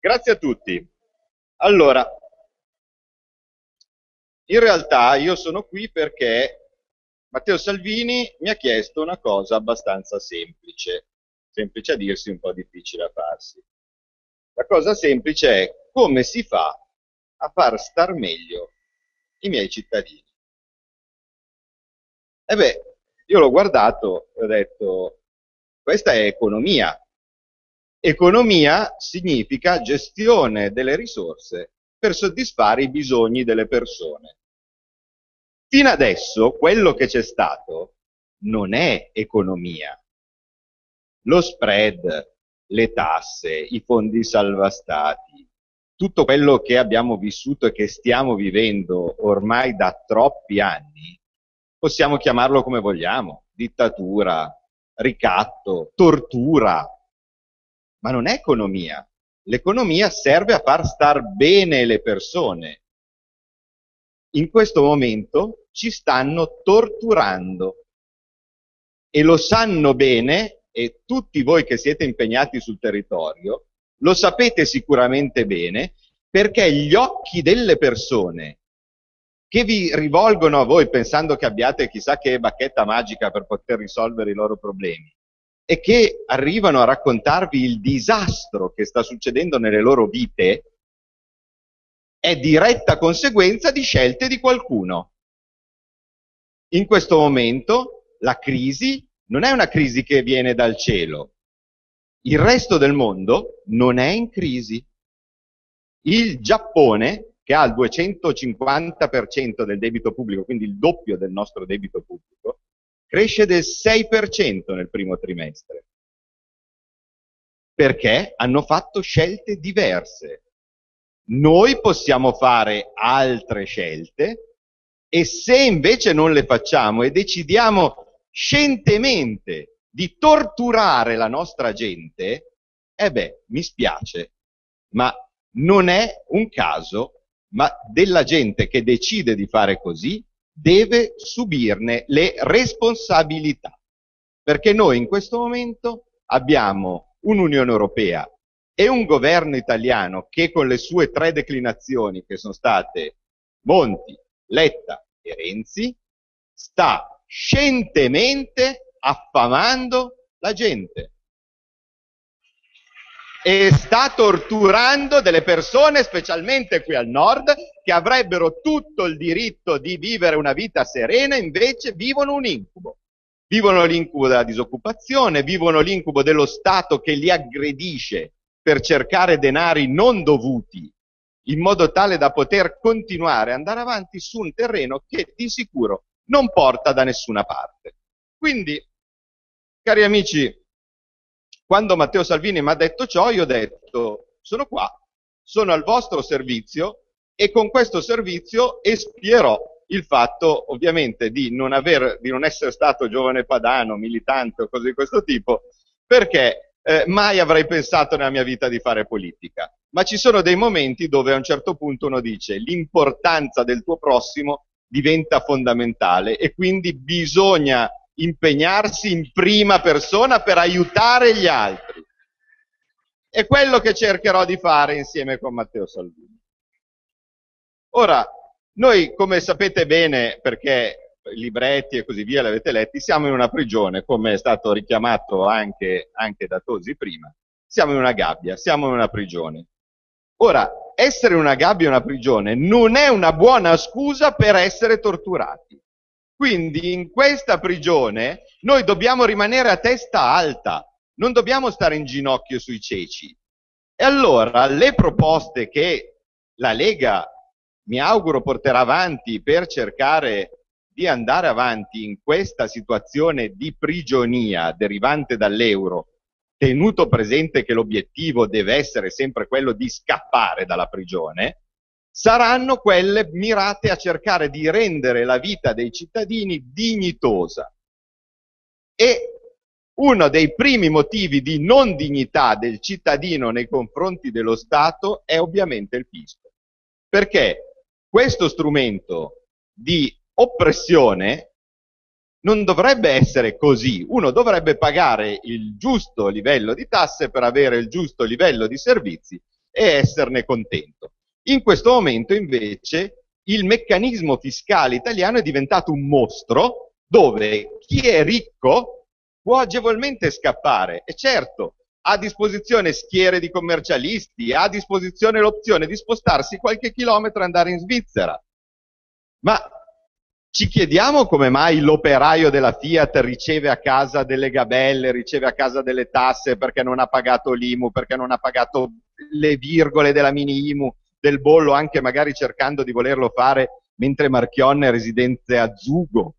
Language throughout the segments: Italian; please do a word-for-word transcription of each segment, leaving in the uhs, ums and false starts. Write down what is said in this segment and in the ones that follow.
Grazie a tutti. Allora, in realtà io sono qui perché Matteo Salvini mi ha chiesto una cosa abbastanza semplice, semplice a dirsi, un po' difficile a farsi. La cosa semplice è come si fa a far star meglio i miei cittadini. E beh, io l'ho guardato e ho detto, questa è economia. Economia significa gestione delle risorse per soddisfare i bisogni delle persone. Fino adesso quello che c'è stato non è economia. Lo spread, le tasse, i fondi salva stati, tutto quello che abbiamo vissuto e che stiamo vivendo ormai da troppi anni, possiamo chiamarlo come vogliamo, dittatura, ricatto, tortura, ma non è economia. L'economia serve a far star bene le persone. In questo momento ci stanno torturando e lo sanno bene, e tutti voi che siete impegnati sul territorio lo sapete sicuramente bene, perché gli occhi delle persone che vi rivolgono a voi pensando che abbiate chissà che bacchetta magica per poter risolvere i loro problemi e che arrivano a raccontarvi il disastro che sta succedendo nelle loro vite, è diretta conseguenza di scelte di qualcuno. In questo momento la crisi non è una crisi che viene dal cielo. Il resto del mondo non è in crisi. Il Giappone, che ha il duecentocinquanta per cento del debito pubblico, quindi il doppio del nostro debito pubblico, cresce del sei per cento nel primo trimestre. Perché hanno fatto scelte diverse. Noi possiamo fare altre scelte e se invece non le facciamo e decidiamo scientemente di torturare la nostra gente, eh beh, mi spiace, ma non è un caso, ma della gente che decide di fare così deve subirne le responsabilità. Perché noi in questo momento abbiamo un'Unione Europea e un governo italiano che con le sue tre declinazioni, che sono state Monti, Letta e Renzi, sta scientemente affamando la gente e sta torturando delle persone, specialmente qui al nord, che avrebbero tutto il diritto di vivere una vita serena, invece vivono un incubo. Vivono l'incubo della disoccupazione, vivono l'incubo dello Stato che li aggredisce per cercare denari non dovuti, in modo tale da poter continuare ad andare avanti su un terreno che di sicuro non porta da nessuna parte. Quindi, cari amici, quando Matteo Salvini mi ha detto ciò, io ho detto, sono qua, sono al vostro servizio e con questo servizio espierò il fatto, ovviamente, di non, aver, di non essere stato giovane padano, militante o cose di questo tipo, perché eh, mai avrei pensato nella mia vita di fare politica. Ma ci sono dei momenti dove a un certo punto uno dice l'importanza del tuo prossimo diventa fondamentale e quindi bisogna impegnarsi in prima persona per aiutare gli altri. È quello che cercherò di fare insieme con Matteo Salvini. Ora, noi, come sapete bene, perché i libretti e così via li avete letti, siamo in una prigione, come è stato richiamato anche, anche da Tosi prima. Siamo in una gabbia, siamo in una prigione. Ora, essere in una gabbia e una prigione non è una buona scusa per essere torturati. Quindi in questa prigione noi dobbiamo rimanere a testa alta, non dobbiamo stare in ginocchio sui ceci. E allora le proposte che la Lega, mi auguro, porterà avanti per cercare di andare avanti in questa situazione di prigionia derivante dall'euro, tenuto presente che l'obiettivo deve essere sempre quello di scappare dalla prigione, saranno quelle mirate a cercare di rendere la vita dei cittadini dignitosa. E uno dei primi motivi di non dignità del cittadino nei confronti dello Stato è ovviamente il fisco. Perché questo strumento di oppressione non dovrebbe essere così. Uno dovrebbe pagare il giusto livello di tasse per avere il giusto livello di servizi e esserne contento. In questo momento invece il meccanismo fiscale italiano è diventato un mostro dove chi è ricco può agevolmente scappare e certo ha a disposizione schiere di commercialisti, ha a disposizione l'opzione di spostarsi qualche chilometro e andare in Svizzera. Ma ci chiediamo come mai l'operaio della Fiat riceve a casa delle gabelle, riceve a casa delle tasse perché non ha pagato l'I M U, perché non ha pagato le virgole della mini I M U, del bollo, anche magari cercando di volerlo fare mentre Marchionne è residente a Zugo,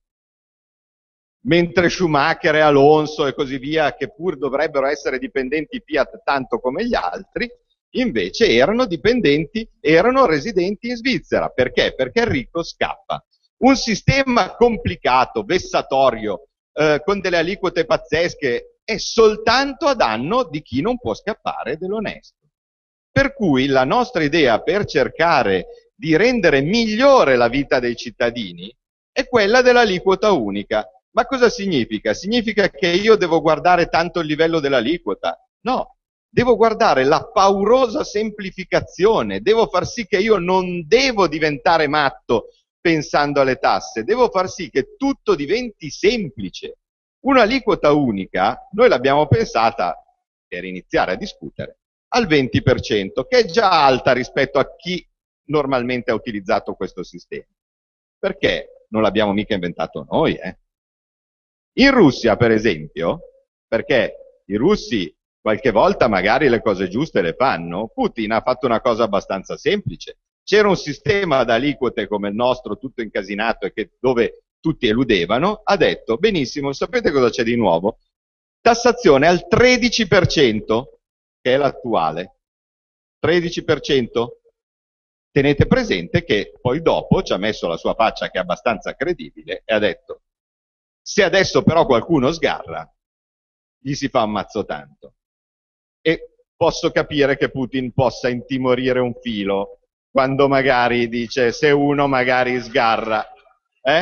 mentre Schumacher e Alonso e così via, che pur dovrebbero essere dipendenti Fiat tanto come gli altri, invece erano dipendenti, erano residenti in Svizzera. Perché? Perché il ricco scappa. Un sistema complicato, vessatorio, eh, con delle aliquote pazzesche, è soltanto a danno di chi non può scappare dell'onesto. Per cui la nostra idea per cercare di rendere migliore la vita dei cittadini è quella dell'aliquota unica. Ma cosa significa? Significa che io devo guardare tanto il livello dell'aliquota? No, devo guardare la paurosa semplificazione, devo far sì che io non devo diventare matto pensando alle tasse, devo far sì che tutto diventi semplice. Un'aliquota unica, noi l'abbiamo pensata, per iniziare a discutere, al venti per cento, che è già alta rispetto a chi normalmente ha utilizzato questo sistema. Perché non l'abbiamo mica inventato noi, eh? In Russia, per esempio, perché i russi qualche volta magari le cose giuste le fanno, Putin ha fatto una cosa abbastanza semplice. C'era un sistema ad aliquote come il nostro, tutto incasinato e che, dove tutti eludevano, ha detto, benissimo, sapete cosa c'è di nuovo? Tassazione al tredici per cento, che è l'attuale. tredici per cento? Tenete presente che poi dopo ci ha messo la sua faccia che è abbastanza credibile e ha detto, se adesso però qualcuno sgarra, gli si fa un mazzo tanto. E posso capire che Putin possa intimorire un filo quando magari dice se uno magari sgarra. Eh?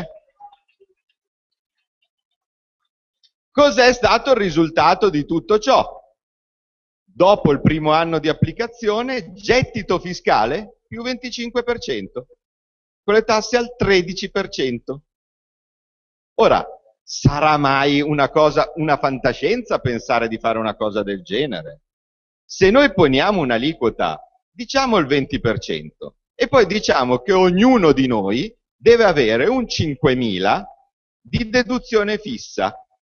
Cos'è stato il risultato di tutto ciò? Dopo il primo anno di applicazione, gettito fiscale più venticinque per cento, con le tasse al tredici per cento. Ora, sarà mai una cosa, una fantascienza pensare di fare una cosa del genere? Se noi poniamo un'aliquota, diciamo il venti per cento, e poi diciamo che ognuno di noi deve avere un cinquemila di deduzione fissa.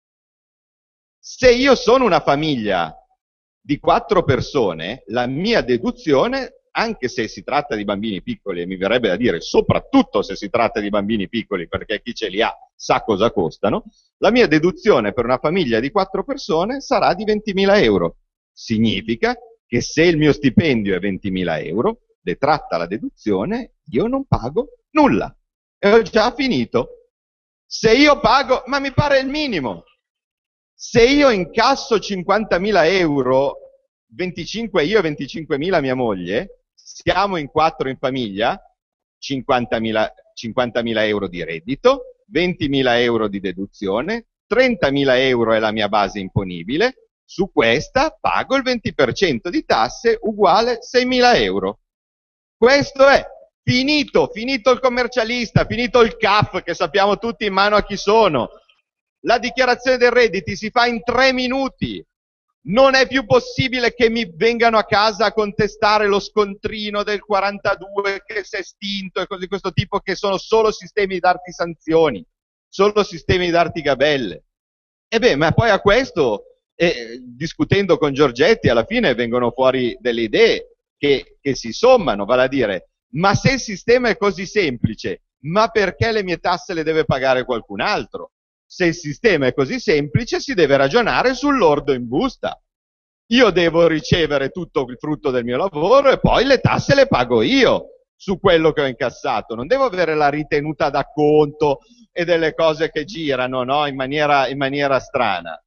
Se io sono una famiglia di quattro persone, la mia deduzione, anche se si tratta di bambini piccoli, e mi verrebbe da dire soprattutto se si tratta di bambini piccoli, perché chi ce li ha sa cosa costano, la mia deduzione per una famiglia di quattro persone sarà di ventimila euro. Significa che se il mio stipendio è ventimila euro, detratta la deduzione, io non pago nulla. E ho già finito. Se io pago, ma mi pare il minimo. Se io incasso cinquantamila euro, venticinque io e venticinquemila mia moglie, siamo in quattro in famiglia, cinquantamila euro di reddito, ventimila euro di deduzione, trentamila euro è la mia base imponibile, su questa pago il venti per cento di tasse uguale seimila euro. Questo è finito, finito il commercialista, finito il C A F che sappiamo tutti in mano a chi sono. La dichiarazione dei redditi si fa in tre minuti. Non è più possibile che mi vengano a casa a contestare lo scontrino del quarantadue che si è estinto e cose di questo tipo, che sono solo sistemi di darti sanzioni, solo sistemi di darti gabelle. E beh, ma poi a questo, eh, discutendo con Giorgetti, alla fine vengono fuori delle idee che, che si sommano, vale a dire, ma se il sistema è così semplice, ma perché le mie tasse le deve pagare qualcun altro? Se il sistema è così semplice, si deve ragionare sul lordo in busta. Io devo ricevere tutto il frutto del mio lavoro e poi le tasse le pago io su quello che ho incassato. Non devo avere la ritenuta da conto e delle cose che girano, no? in, maniera, in maniera strana.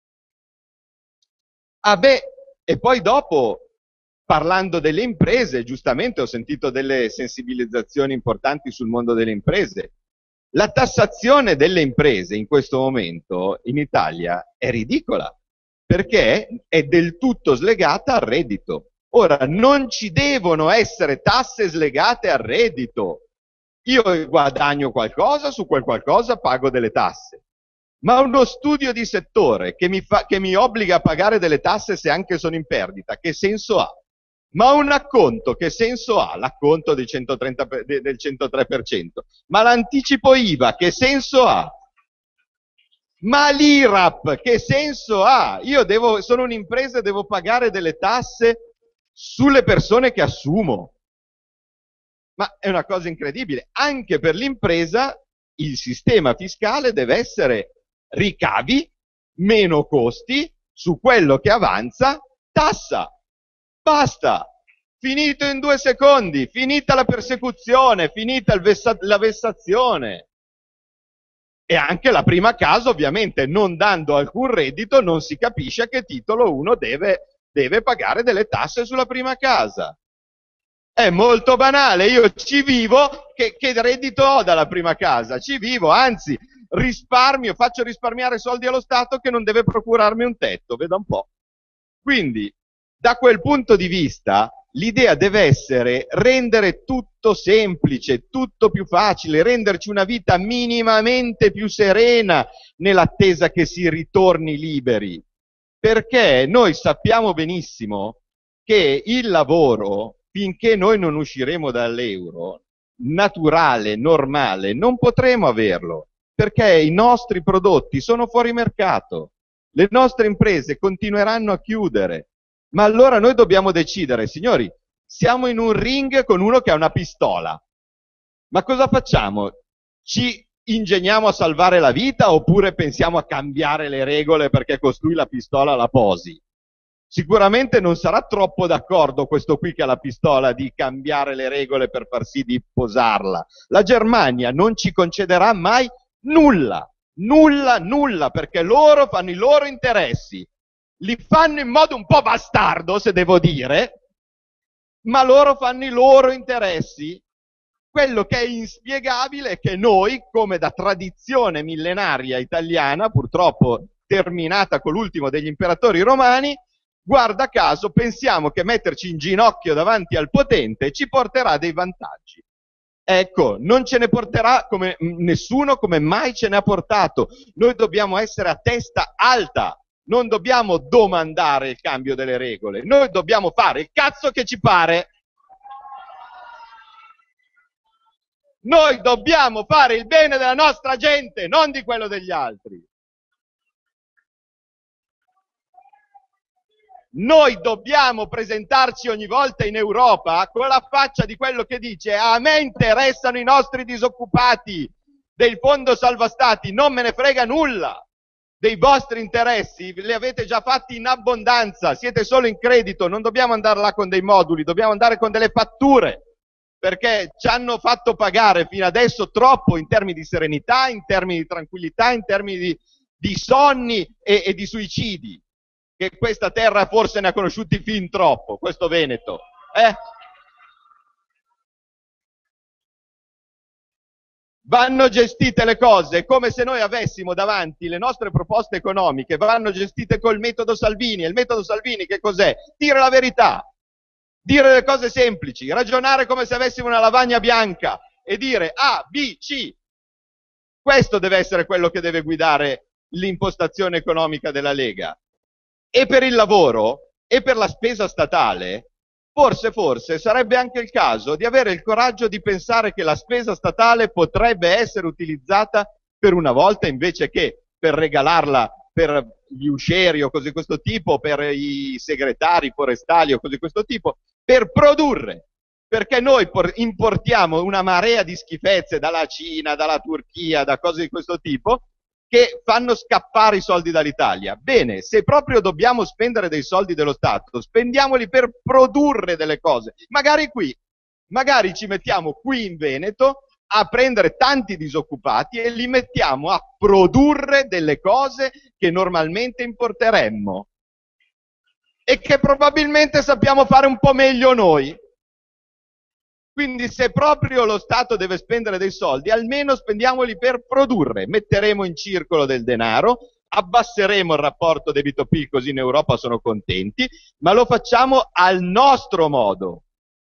Ah beh, e poi dopo, parlando delle imprese, giustamente ho sentito delle sensibilizzazioni importanti sul mondo delle imprese. La tassazione delle imprese in questo momento in Italia è ridicola, perché è del tutto slegata al reddito. Ora, non ci devono essere tasse slegate al reddito. Io guadagno qualcosa, su quel qualcosa pago delle tasse. Ma uno studio di settore che mi, fa, che mi obbliga a pagare delle tasse se anche sono in perdita, che senso ha? Ma un acconto, che senso ha? L'acconto del, centotrenta, del centotré per cento. Ma l'anticipo I V A, che senso ha? Ma l'I R A P, che senso ha? Io devo, sono un'impresa e devo pagare delle tasse sulle persone che assumo. Ma è una cosa incredibile. Anche per l'impresa il sistema fiscale deve essere ricavi, meno costi, su quello che avanza, tassa. Basta. Finito in due secondi, finita la persecuzione, finita il vessa- la vessazione. E anche la prima casa, ovviamente, non dando alcun reddito, non si capisce a che titolo uno deve, deve pagare delle tasse sulla prima casa. È molto banale, io ci vivo, che, che reddito ho dalla prima casa? Ci vivo, anzi, risparmio, faccio risparmiare soldi allo Stato che non deve procurarmi un tetto, veda un po'. Quindi, da quel punto di vista, l'idea deve essere rendere tutto semplice, tutto più facile, renderci una vita minimamente più serena nell'attesa che si ritorni liberi. Perché noi sappiamo benissimo che il lavoro, finché noi non usciremo dall'euro, naturale, normale, non potremo averlo, perché i nostri prodotti sono fuori mercato, le nostre imprese continueranno a chiudere. Ma allora noi dobbiamo decidere, signori, siamo in un ring con uno che ha una pistola. Ma cosa facciamo? Ci ingegniamo a salvare la vita oppure pensiamo a cambiare le regole perché costui la pistola la posi? Sicuramente non sarà troppo d'accordo questo qui che ha la pistola di cambiare le regole per far sì di posarla. La Germania non ci concederà mai nulla, nulla, nulla, perché loro fanno i loro interessi. Li fanno in modo un po' bastardo, se devo dire, ma loro fanno i loro interessi. Quello che è inspiegabile è che noi, come da tradizione millenaria italiana, purtroppo terminata con l'ultimo degli imperatori romani, guarda caso pensiamo che metterci in ginocchio davanti al potente ci porterà dei vantaggi. Ecco, non ce ne porterà come nessuno, come mai ce ne ha portato. Noi dobbiamo essere a testa alta. Non dobbiamo domandare il cambio delle regole, noi dobbiamo fare il cazzo che ci pare. Noi dobbiamo fare il bene della nostra gente, non di quello degli altri. Noi dobbiamo presentarci ogni volta in Europa con la faccia di quello che dice: a me interessano i nostri disoccupati, del fondo salva stati non me ne frega nulla. Dei vostri interessi li avete già fatti in abbondanza, siete solo in credito, non dobbiamo andare là con dei moduli, dobbiamo andare con delle fatture, perché ci hanno fatto pagare fino adesso troppo in termini di serenità, in termini di tranquillità, in termini di, di sonni e, e di suicidi, che questa terra forse ne ha conosciuti fin troppo, questo Veneto. Eh? Vanno gestite le cose come se noi avessimo davanti le nostre proposte economiche, vanno gestite col metodo Salvini. E il metodo Salvini che cos'è? Dire la verità, dire le cose semplici, ragionare come se avessimo una lavagna bianca e dire A, B, C. Questo deve essere quello che deve guidare l'impostazione economica della Lega. E per il lavoro e per la spesa statale, forse, forse sarebbe anche il caso di avere il coraggio di pensare che la spesa statale potrebbe essere utilizzata per una volta, invece che per regalarla per gli uscieri o cose di questo tipo, per i segretari forestali o cose di questo tipo, per produrre. Perché noi importiamo una marea di schifezze dalla Cina, dalla Turchia, da cose di questo tipo, che fanno scappare i soldi dall'Italia. Bene, se proprio dobbiamo spendere dei soldi dello Stato, spendiamoli per produrre delle cose. Magari qui, magari ci mettiamo qui in Veneto a prendere tanti disoccupati e li mettiamo a produrre delle cose che normalmente importeremmo e che probabilmente sappiamo fare un po' meglio noi. Quindi se proprio lo Stato deve spendere dei soldi, almeno spendiamoli per produrre. Metteremo in circolo del denaro, abbasseremo il rapporto debito-P I L, così in Europa sono contenti, ma lo facciamo al nostro modo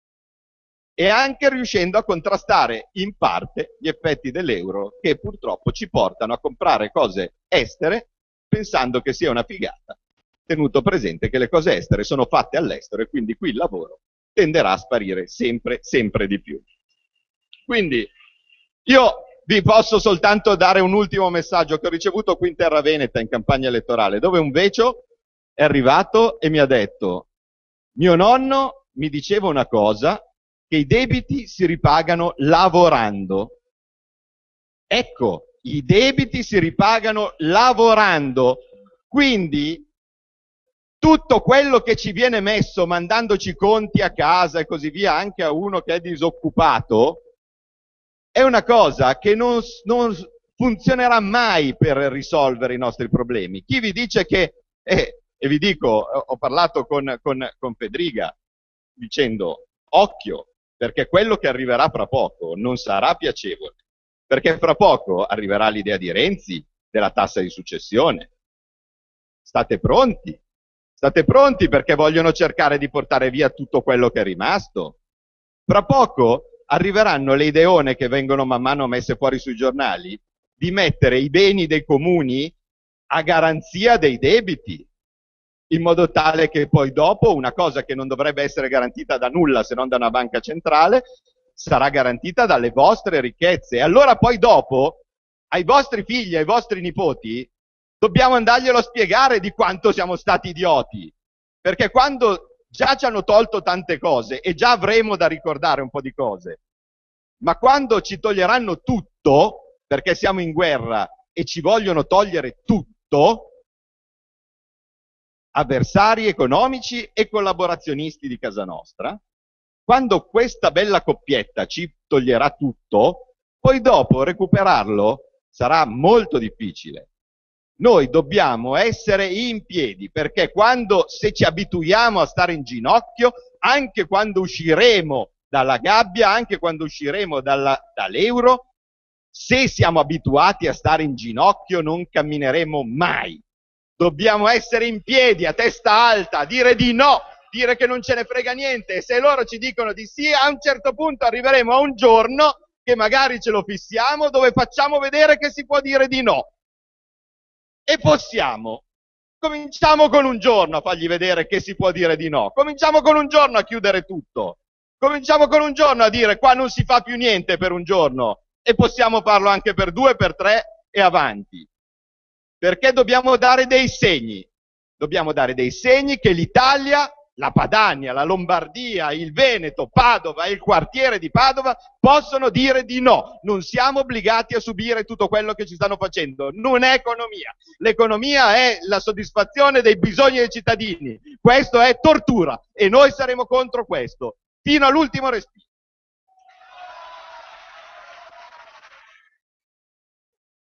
e anche riuscendo a contrastare in parte gli effetti dell'euro che purtroppo ci portano a comprare cose estere pensando che sia una figata, tenuto presente che le cose estere sono fatte all'estero e quindi qui il lavoro tenderà a sparire sempre, sempre di più. Quindi io vi posso soltanto dare un ultimo messaggio che ho ricevuto qui in Terra Veneta in campagna elettorale, dove un vecio è arrivato e mi ha detto: mio nonno mi diceva una cosa, che i debiti si ripagano lavorando. Ecco, i debiti si ripagano lavorando, quindi tutto quello che ci viene messo mandandoci conti a casa e così via, anche a uno che è disoccupato, è una cosa che non, non funzionerà mai per risolvere i nostri problemi. Chi vi dice che, eh, e vi dico, ho parlato con, con, con Fedriga dicendo occhio, perché quello che arriverà fra poco non sarà piacevole, perché fra poco arriverà l'idea di Renzi della tassa di successione. State pronti? State pronti perché vogliono cercare di portare via tutto quello che è rimasto? Fra poco arriveranno le ideone che vengono man mano messe fuori sui giornali di mettere i beni dei comuni a garanzia dei debiti, in modo tale che poi dopo una cosa che non dovrebbe essere garantita da nulla se non da una banca centrale sarà garantita dalle vostre ricchezze. E allora poi dopo ai vostri figli, ai vostri nipoti dobbiamo andarglielo a spiegare di quanto siamo stati idioti, perché quando già ci hanno tolto tante cose e già avremo da ricordare un po' di cose, ma quando ci toglieranno tutto, perché siamo in guerra e ci vogliono togliere tutto, avversari economici e collaborazionisti di casa nostra, quando questa bella coppietta ci toglierà tutto, poi dopo recuperarlo sarà molto difficile. Noi dobbiamo essere in piedi, perché quando, se ci abituiamo a stare in ginocchio, anche quando usciremo dalla gabbia, anche quando usciremo dall'euro, se siamo abituati a stare in ginocchio non cammineremo mai. Dobbiamo essere in piedi, a testa alta, dire di no, dire che non ce ne frega niente, e se loro ci dicono di sì, a un certo punto arriveremo a un giorno che magari ce lo fissiamo, dove facciamo vedere che si può dire di no. E possiamo. Cominciamo con un giorno a fargli vedere che si può dire di no. Cominciamo con un giorno a chiudere tutto. Cominciamo con un giorno a dire qua non si fa più niente per un giorno, e possiamo farlo anche per due, per tre e avanti. Perché dobbiamo dare dei segni. Dobbiamo dare dei segni che l'Italia, la Padania, la Lombardia, il Veneto, Padova e il quartiere di Padova possono dire di no. Non siamo obbligati a subire tutto quello che ci stanno facendo. Non è economia. L'economia è la soddisfazione dei bisogni dei cittadini. Questo è tortura e noi saremo contro questo fino all'ultimo respiro.